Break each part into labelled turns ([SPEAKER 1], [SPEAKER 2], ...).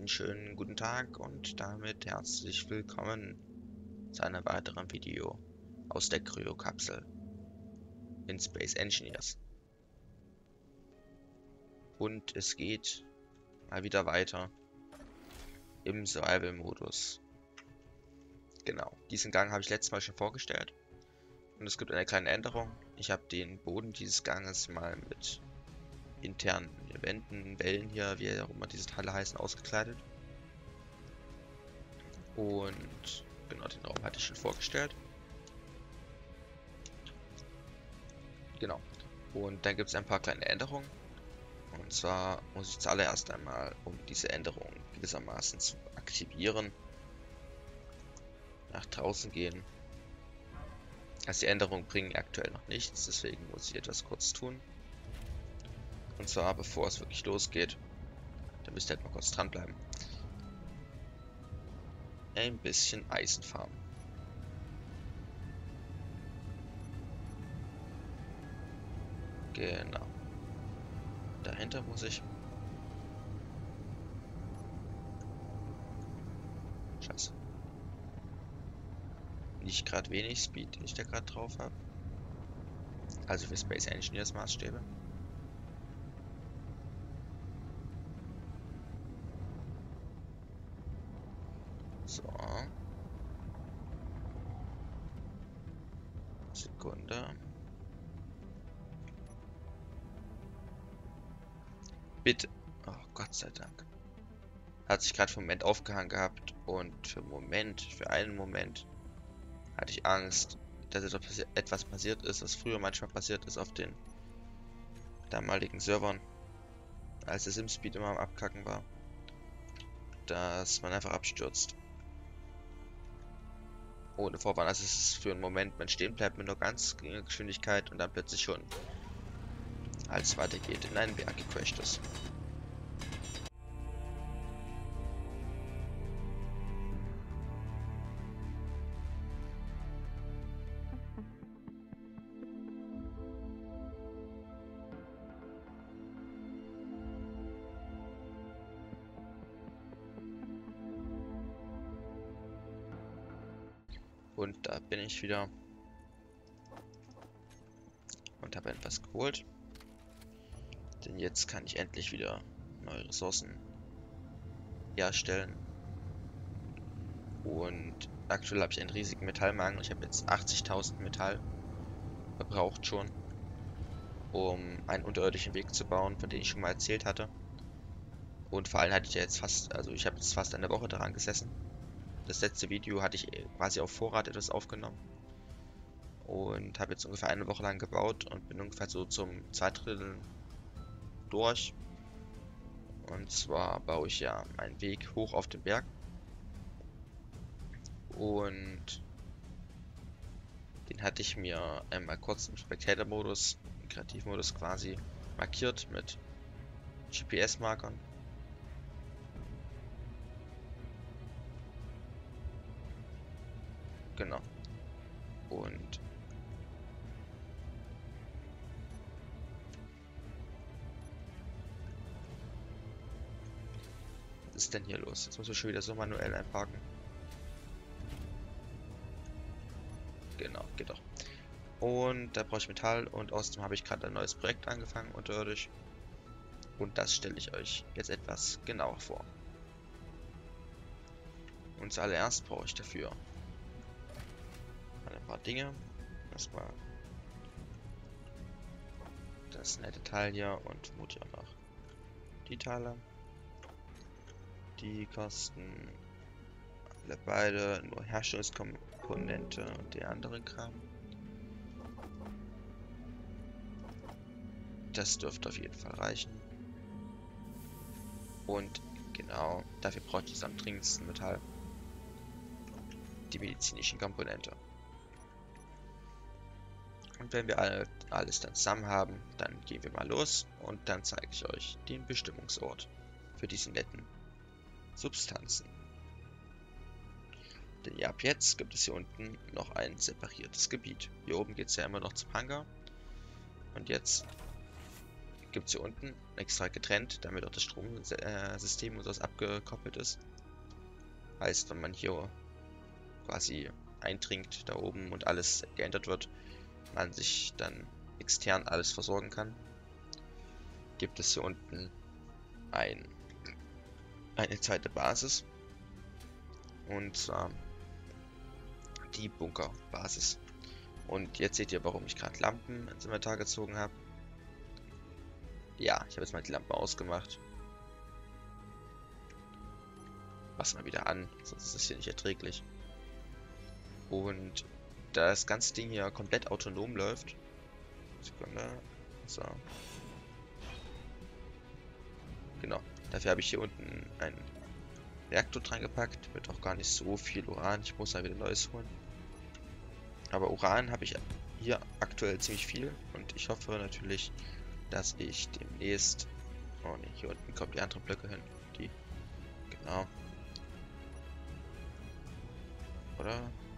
[SPEAKER 1] Einen schönen guten Tag und damit herzlich willkommen zu einem weiteren Video aus der Kryokapsel in Space Engineers. Und es geht mal wieder weiter im Survival-Modus. Genau, diesen Gang habe ich letztes Mal schon vorgestellt und es gibt eine kleine Änderung. Ich habe den Boden dieses Ganges mal mit internen Wänden, Wellen hier, wie auch immer diese Teile heißen, ausgekleidet. Und genau, den Raum hatte ich schon vorgestellt. Genau. Und dann gibt es ein paar kleine Änderungen. Und zwar muss ich zuallererst einmal, um diese Änderung gewissermaßen zu aktivieren, nach draußen gehen. Also die Änderungen bringen aktuell noch nichts, deswegen muss ich etwas kurz tun. Und zwar, bevor es wirklich losgeht, da müsst ihr halt mal kurz dranbleiben. Ein bisschen Eisen farmen. Genau. Dahinter muss ich. Scheiße. Nicht gerade wenig Speed, den ich da gerade drauf habe. Also für Space Engineers Maßstäbe. So. Sekunde. Bitte. Oh, Gott sei Dank. Hat sich gerade für einen Moment aufgehangen gehabt und für einen Moment hatte ich Angst, dass etwas passiert ist, was früher manchmal passiert ist auf den damaligen Servern, als der SimSpeed immer am Abkacken war, dass man einfach abstürzt. Ohne Vorwarnung. Also es ist für einen Moment, man stehen bleibt mit nur ganz geringer Geschwindigkeit und dann plötzlich schon, als es weitergeht, in einen Berg gecrashed ist. Und da bin ich wieder und habe etwas geholt. Denn jetzt kann ich endlich wieder neue Ressourcen herstellen. Und aktuell habe ich einen riesigen Metallmangel. Ich habe jetzt 80.000 Metall verbraucht schon, um einen unterirdischen Weg zu bauen, von dem ich schon mal erzählt hatte. Und vor allem hatte ich ja jetzt ich habe jetzt fast eine Woche daran gesessen. Das letzte Video hatte ich quasi auf Vorrat etwas aufgenommen. Und habe jetzt ungefähr eine Woche lang gebaut und bin ungefähr so zum 2/3 durch. Und zwar baue ich ja einen Weg hoch auf den Berg. Und den hatte ich mir einmal kurz im Spectator-Modus, im Kreativmodus quasi, markiert mit GPS-Markern. Genau. Und was ist denn hier los? Jetzt muss ich schon wieder so manuell einparken. Genau, geht doch. Und da brauche ich Metall und außerdem habe ich gerade ein neues Projekt angefangen, unterirdisch. Und das stelle ich euch jetzt etwas genauer vor. Und zuallererst brauche ich dafür ein paar Dinge. Erstmal das nette Teil hier und vermutlich auch noch die Teile. Die kosten alle beide nur Herstellungskomponente und der andere Kram. Das dürfte auf jeden Fall reichen. Und genau, dafür brauche ich das am dringendsten Metall. Die medizinischen Komponente. Und wenn wir alles dann zusammen haben, dann gehen wir mal los und dann zeige ich euch den Bestimmungsort für diese netten Substanzen. Denn ja, ab jetzt gibt es hier unten noch ein separiertes Gebiet. Hier oben geht es ja immer noch zum Hangar. Und jetzt gibt es hier unten extra getrennt, damit auch das Stromsystem und sowas abgekoppelt ist. Heißt, wenn man hier quasi eindringt da oben und alles geändert wird, man sich dann extern alles versorgen kann, gibt es hier unten eine zweite Basis, und zwar die Bunkerbasis. Und jetzt seht ihr, warum ich gerade Lampen ins Inventar gezogen habe. Ja, ich habe jetzt mal die Lampe ausgemacht. Mach's mal wieder an, sonst ist es hier nicht erträglich. Und da das ganze Ding hier komplett autonom läuft. Sekunde. So. Genau. Dafür habe ich hier unten einen Reaktor dran gepackt. Wird auch gar nicht so viel Uran. Ich muss da wieder Neues holen. Aber Uran habe ich hier aktuell ziemlich viel. Und ich hoffe natürlich, dass ich demnächst... Oh ne, hier unten kommen die anderen Blöcke hin. Die. Genau. Oder?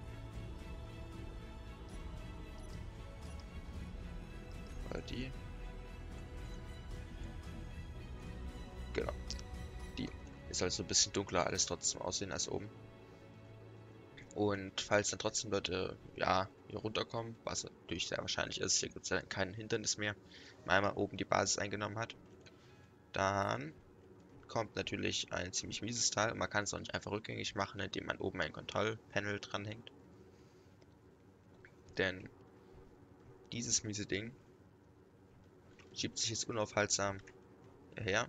[SPEAKER 1] Oder die? Genau. Die. Ist halt so ein bisschen dunkler alles trotzdem aussehen als oben. Und falls dann trotzdem Leute, ja, hier runterkommen, was natürlich sehr wahrscheinlich ist, hier gibt es ja kein Hindernis mehr, wenn man einmal oben die Basis eingenommen hat, dann kommt natürlich ein ziemlich mieses Teil. Und man kann es auch nicht einfach rückgängig machen, indem man oben ein Kontrollpanel dranhängt. Denn dieses miese Ding schiebt sich jetzt unaufhaltsam her.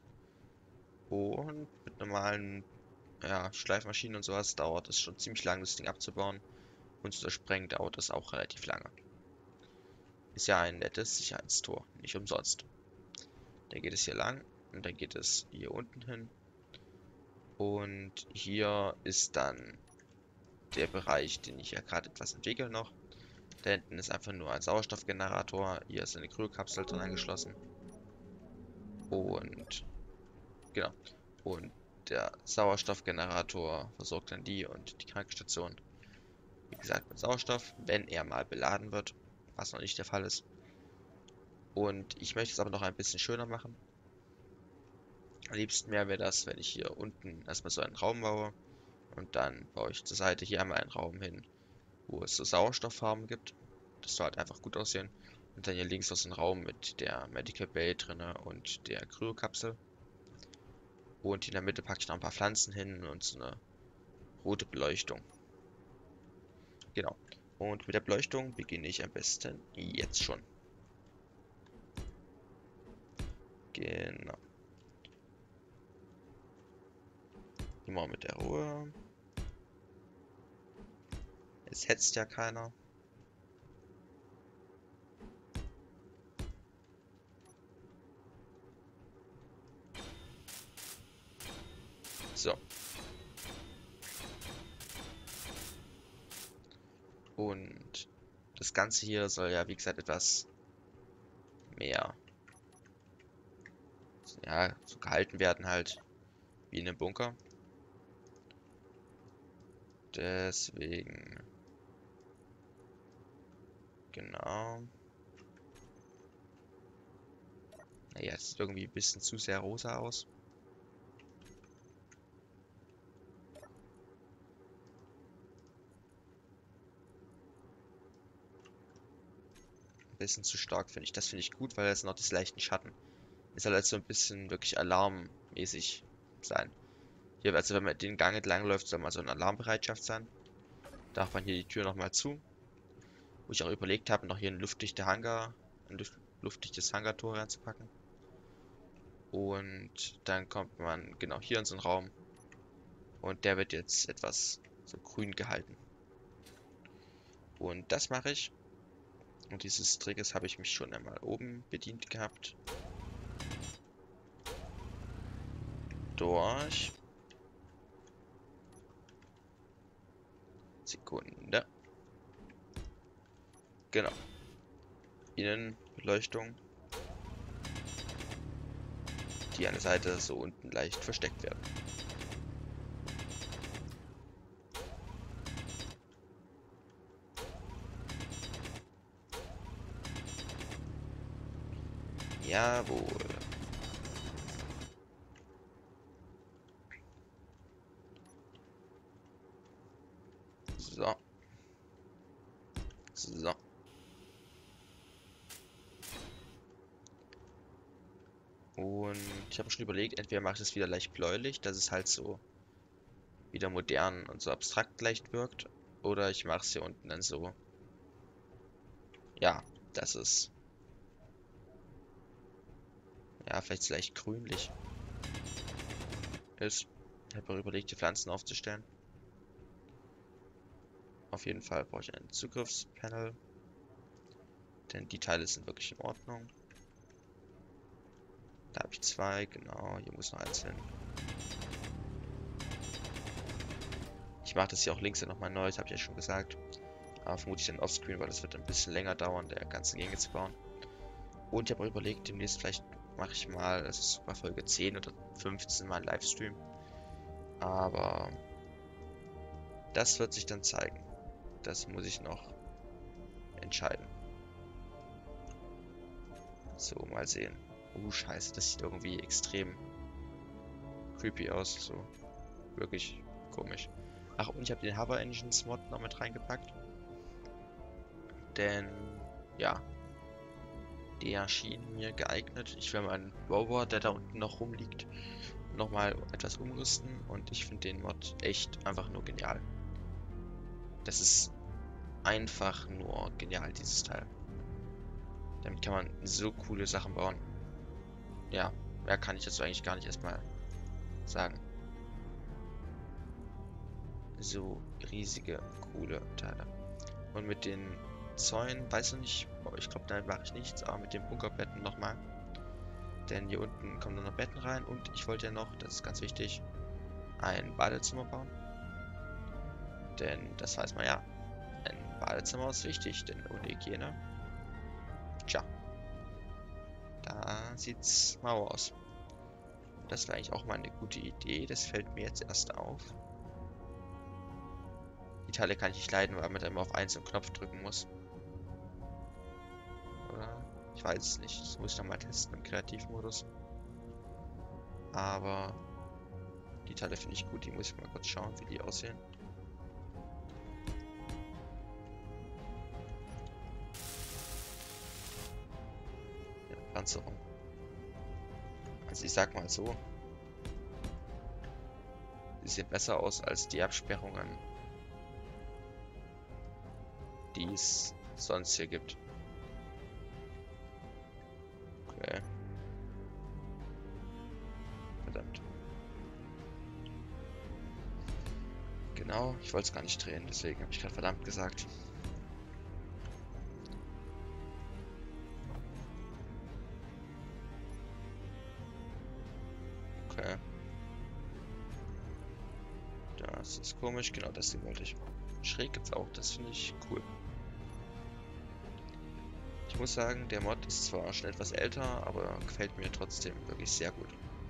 [SPEAKER 1] Und mit normalen, ja, Schleifmaschinen und sowas dauert es schon ziemlich lange, das Ding abzubauen. Und zu zersprengen dauert es auch relativ lange. Ist ja ein nettes Sicherheitstor, nicht umsonst. Dann geht es hier lang und dann geht es hier unten hin. Und hier ist dann der Bereich, den ich ja gerade etwas entwickle noch. Da hinten ist einfach nur ein Sauerstoffgenerator. Hier ist eine Kryokapsel dran angeschlossen. Und genau. Und der Sauerstoffgenerator versorgt dann die und die Krankenstation. Wie gesagt, mit Sauerstoff, wenn er mal beladen wird, was noch nicht der Fall ist. Und ich möchte es aber noch ein bisschen schöner machen. Am liebsten mehr wäre das, wenn ich hier unten erstmal so einen Raum baue. Und dann baue ich zur Seite hier einmal einen Raum hin, wo es so Sauerstofffarben gibt. Das soll halt einfach gut aussehen. Und dann hier links noch so ein Raum mit der Medical Bay drinne und der Kryokapsel. Und in der Mitte packe ich noch ein paar Pflanzen hin und so eine rote Beleuchtung. Genau. Und mit der Beleuchtung beginne ich am besten jetzt schon. Genau. Immer mit der Ruhe. Es hetzt ja keiner. So. Und das Ganze hier soll ja, wie gesagt, etwas mehr, ja, so gehalten werden halt, wie in einem Bunker. Deswegen, genau. Naja, es sieht irgendwie ein bisschen zu sehr rosa aus. Ein bisschen zu stark, finde ich. Das finde ich gut, weil es noch das leichten Schatten. Es soll halt so ein bisschen wirklich alarmmäßig sein. Hier, also wenn man den Gang entlang läuft, soll mal so eine Alarmbereitschaft sein. Darf man hier die Tür nochmal zu. Wo ich auch überlegt habe, noch hier ein luftdichtes Hangartor reinzupacken. Und dann kommt man genau hier in so einen Raum. Und der wird jetzt etwas so grün gehalten. Und das mache ich. Und dieses Triggers habe ich mich schon einmal oben bedient gehabt. Durch. Sekunde. Genau. Innenbeleuchtung. Die an der Seite so unten leicht versteckt werden. Jawohl. So. So. Und ich habe schon überlegt, entweder mache ich es wieder leicht bläulich, dass es halt so wieder modern und so abstrakt leicht wirkt. Oder ich mache es hier unten dann so. Ja, das ist. Ja, vielleicht so leicht grünlich ist. Ich habe auch überlegt, die Pflanzen aufzustellen. Auf jeden Fall brauche ich ein Zugriffspanel. Denn die Teile sind wirklich in Ordnung. Da habe ich zwei, genau. Hier muss noch eins hin. Ich mache das hier auch links ja nochmal neu, das habe ich ja schon gesagt. Aber vermutlich dann offscreen, weil das wird ein bisschen länger dauern, der ganzen Gänge zu bauen. Und ich habe auch überlegt, demnächst vielleicht mache ich mal, das ist bei Folge 10 oder 15 mal einen Livestream. Aber das wird sich dann zeigen. Das muss ich noch entscheiden. So, mal sehen. Scheiße, das sieht irgendwie extrem creepy aus. So, wirklich komisch. Ach, und ich habe den Hover Engines Mod noch mit reingepackt. Denn, ja, der schien mir geeignet. Ich werde meinen Rover, der da unten noch rumliegt, nochmal etwas umrüsten. Und ich finde den Mod echt einfach nur genial. Das ist einfach nur genial, dieses Teil. Damit kann man so coole Sachen bauen. Ja, mehr kann ich dazu eigentlich gar nicht erstmal sagen. So riesige, coole Teile. Und mit den Zäunen, weiß ich nicht, ich glaube, damit mache ich nichts, aber mit den Bunkerbetten nochmal. Denn hier unten kommen dann noch Betten rein und ich wollte ja noch, das ist ganz wichtig, ein Badezimmer bauen. Denn das weiß man ja, ein Badezimmer ist wichtig, denn ohne Hygiene, tja, da sieht's mau aus. Das wäre eigentlich auch mal eine gute Idee, das fällt mir jetzt erst auf. Die Teile kann ich nicht leiden, weil man da immer auf 1 einen Knopf drücken muss. Oder? Ich weiß es nicht. Das muss ich dann mal testen im Kreativmodus. Aber die Teile finde ich gut. Die muss ich mal kurz schauen, wie die aussehen. Ja, Panzerung. Also ich sag mal so. Die sehen besser aus als die Absperrungen, die es sonst hier gibt. Okay. Verdammt. Genau, ich wollte es gar nicht drehen, deswegen habe ich gerade verdammt gesagt. Okay. Das ist komisch, genau das hier wollte ich. Schräg gibt's auch, das finde ich cool. Ich muss sagen, der Mod ist zwar schon etwas älter, aber gefällt mir trotzdem wirklich sehr gut.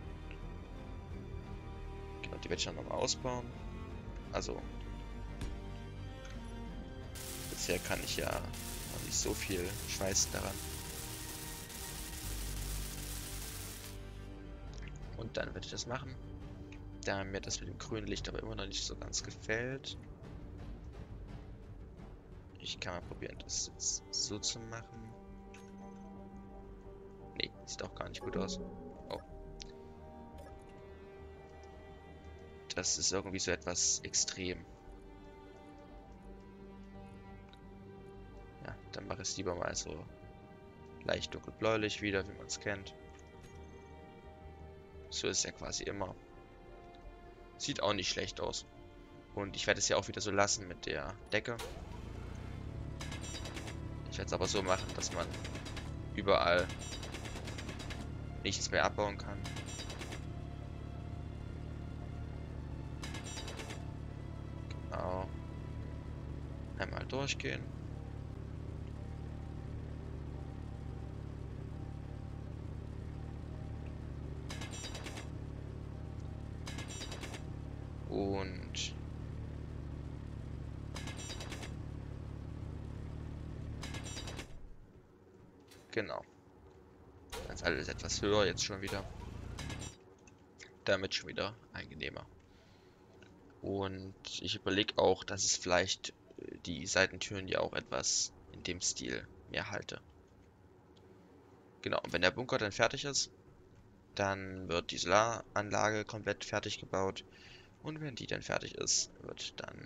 [SPEAKER 1] Genau, die werde ich dann nochmal ausbauen. Also, bisher kann ich ja noch nicht so viel schweißen daran. Und dann werde ich das machen. Da mir das mit dem grünen Licht aber immer noch nicht so ganz gefällt. Ich kann mal probieren, das jetzt so zu machen. Nee, sieht auch gar nicht gut aus. Oh. Das ist irgendwie so etwas extrem. Ja, dann mache ich es lieber mal so leicht dunkelbläulich wieder, wie man es kennt. So ist es ja quasi immer. Sieht auch nicht schlecht aus. Und ich werde es ja auch wieder so lassen mit der Decke. Ich werde es aber so machen, dass man überall nichts mehr abbauen kann. Genau. Einmal durchgehen. Und genau. Dann Ist alles etwas höher jetzt schon wieder. Damit schon wieder angenehmer. Und ich überlege auch, dass es vielleicht die Seitentüren ja auch etwas in dem Stil mehr halte. Genau, und wenn der Bunker dann fertig ist, dann wird die Solaranlage komplett fertig gebaut. Und wenn die dann fertig ist, wird dann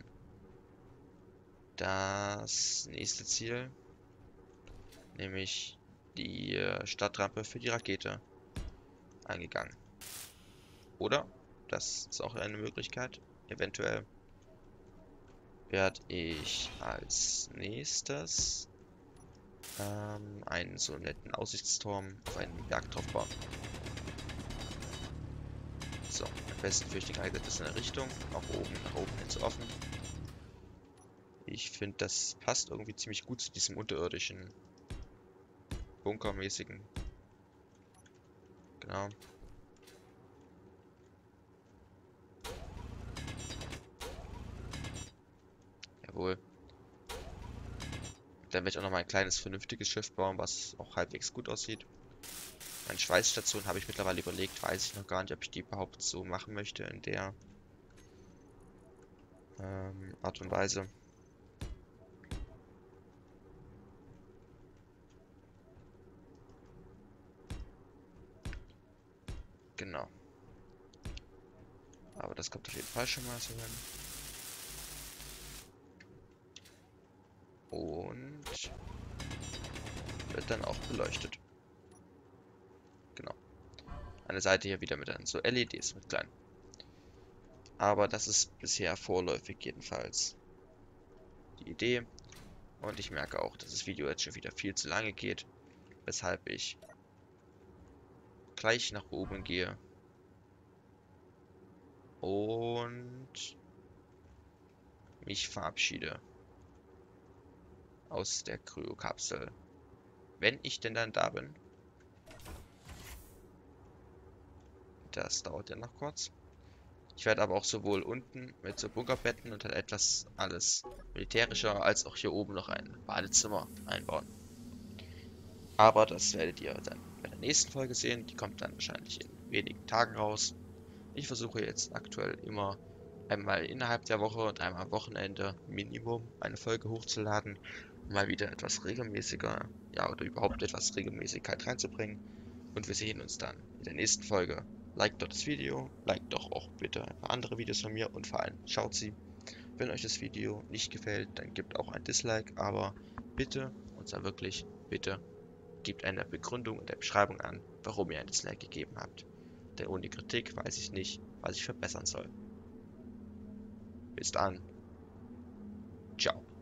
[SPEAKER 1] das nächste Ziel, nämlich die Startrampe für die Rakete, eingegangen. Oder, das ist auch eine Möglichkeit, eventuell werde ich als nächstes einen so netten Aussichtsturm auf einen Berg drauf bauen. So, am besten führe ich den Gleis in eine Richtung, auch oben, nach oben jetzt offen. Ich finde, das passt irgendwie ziemlich gut zu diesem unterirdischen, bunkermäßigen. Genau. Jawohl. Dann werde ich auch noch mal ein kleines, vernünftiges Schiff bauen, was auch halbwegs gut aussieht. Meine Schweißstation habe ich mittlerweile überlegt, weiß ich noch gar nicht, ob ich die überhaupt so machen möchte in der Art und Weise. Genau. Aber das kommt auf jeden Fall schon mal so hin. Und wird dann auch beleuchtet. Genau. Eine Seite hier wieder mit dann so LEDs mit kleinen. Aber das ist bisher vorläufig jedenfalls die Idee. Und ich merke auch, dass das Video jetzt schon wieder viel zu lange geht, weshalb ich gleich nach oben gehe und mich verabschiede aus der Kryokapsel. Wenn ich denn dann da bin. Das dauert ja noch kurz. Ich werde aber auch sowohl unten mit so Bunkerbetten und halt etwas alles militärischer, als auch hier oben noch ein Badezimmer einbauen. Aber das werdet ihr dann bei der nächsten Folge sehen. Die kommt dann wahrscheinlich in wenigen Tagen raus. Ich versuche jetzt aktuell immer einmal innerhalb der Woche und einmal am Wochenende Minimum eine Folge hochzuladen, um mal wieder etwas regelmäßiger, ja, oder überhaupt etwas Regelmäßigkeit reinzubringen. Und wir sehen uns dann in der nächsten Folge. Liked doch das Video, liked doch auch bitte ein paar andere Videos von mir und vor allem schaut sie. Wenn euch das Video nicht gefällt, dann gebt auch ein Dislike, aber bitte, und zwar wirklich bitte, gebt eine Begründung in der Beschreibung an, warum ihr ein Dislike gegeben habt. Denn ohne Kritik weiß ich nicht, was ich verbessern soll. Bis dann. Ciao.